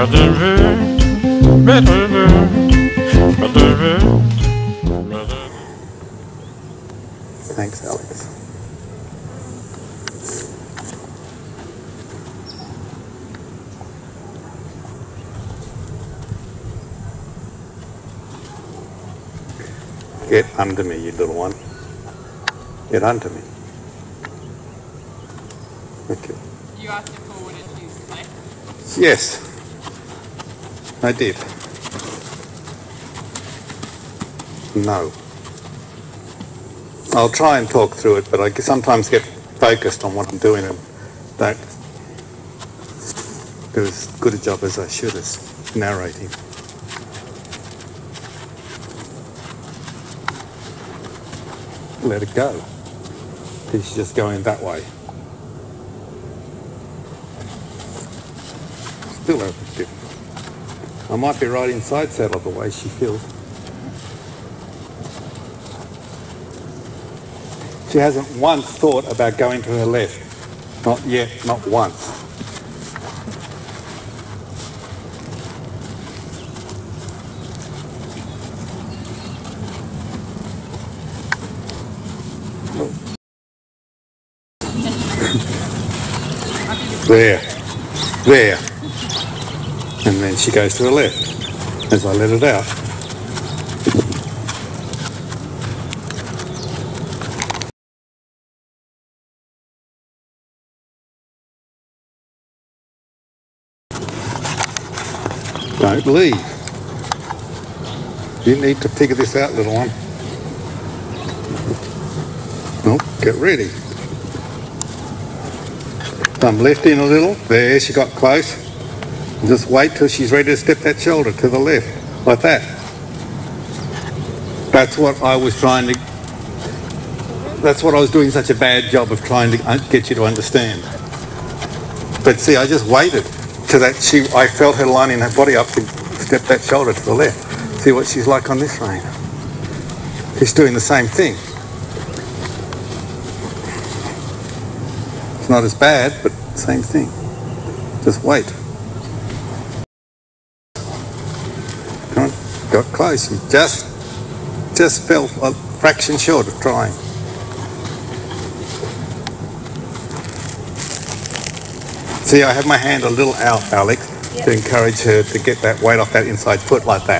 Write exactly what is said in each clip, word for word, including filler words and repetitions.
Thanks, Alex. Get under me, you little one. Get under me. Okay. You asked if I wanted to use clay? Yes, I did. No. I'll try and talk through it, but I sometimes get focused on what I'm doing and don't do as good a job as I should as narrating. Let it go. She's just going that way. Still open dip. I might be right inside saddle the way she feels. She hasn't once thought about going to her left. Not yet, not once. There, there. And then she goes to her left as I let it out. Don't leave. You need to figure this out, little one. Oh, get ready. Thumb left in a little. There, she got close. Just wait till she's ready to step that shoulder to the left, like that. That's what I was trying to... That's what I was doing such a bad job of trying to get you to understand. But see, I just waited till that she... I felt her lining her body up to step that shoulder to the left. See what she's like on this rein. She's doing the same thing. It's not as bad, but same thing. Just wait. Come on, got close. You just, just fell a fraction short of trying. See, I have my hand a little out, Alex, yep, to encourage her to get that weight off that inside foot like that.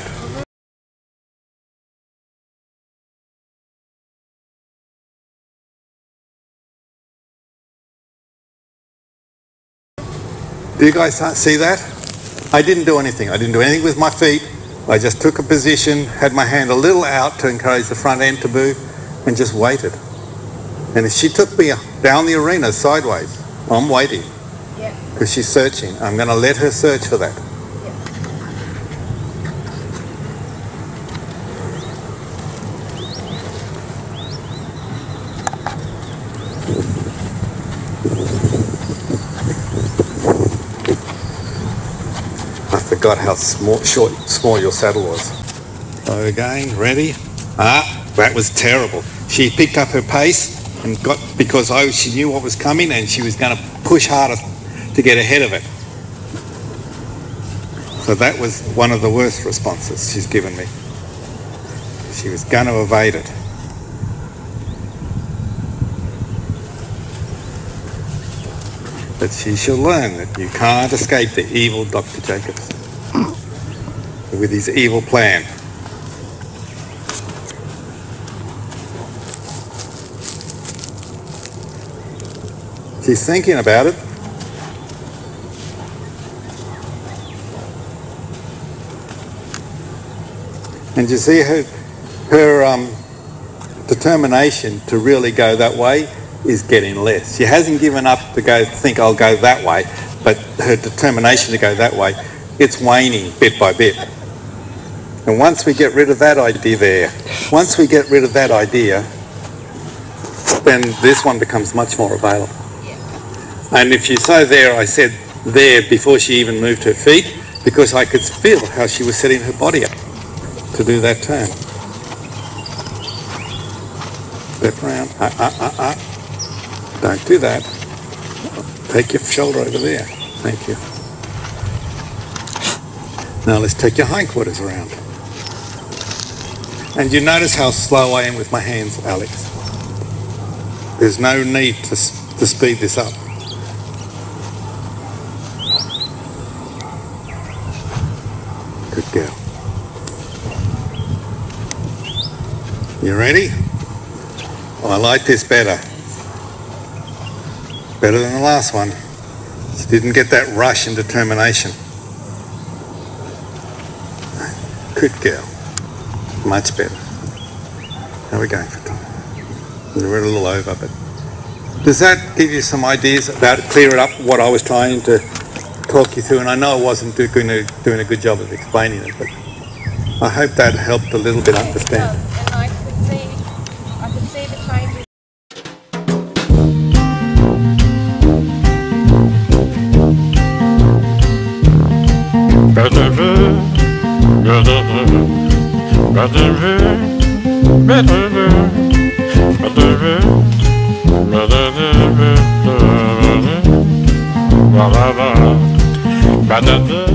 Do you guys see that? I didn't do anything. I didn't do anything with my feet. I just took a position, had my hand a little out to encourage the front end to move, and just waited. And if she took me down the arena sideways, I'm waiting. Yeah. Because she's searching. I'm going to let her search for that. I forgot how small, short, small your saddle was. So again, ready? Ah, that was terrible. She picked up her pace and got, because I, she knew what was coming and she was going to push harder to get ahead of it. So that was one of the worst responses she's given me. She was going to evade it. But she shall learn that you can't escape the evil Doctor Jacobs with his evil plan. She's thinking about it. And you see her, her um, determination to really go that way is getting less. She hasn't given up to go think I'll go that way, but her determination to go that way, it's waning bit by bit. And once we get rid of that idea there, once we get rid of that idea, then this one becomes much more available. And if you saw there, I said there before she even moved her feet, because I could feel how she was setting her body up to do that turn. Step around. Ah, ah, ah, ah. Don't do that. Take your shoulder over there. Thank you. Now let's take your hindquarters around. And you notice how slow I am with my hands, Alex. There's no need to, to speed this up. Good girl. You ready? Oh, I like this better. Better than the last one. She didn't get that rush and determination. Good girl. Much better. How are we going for time? We're a little over, but does that give you some ideas about clear it up what I was trying to talk you through? And I know I wasn't do, doing, a, doing a good job of explaining it, but I hope that helped a little bit understand. And I could see, I could see the changes. Ba-da-da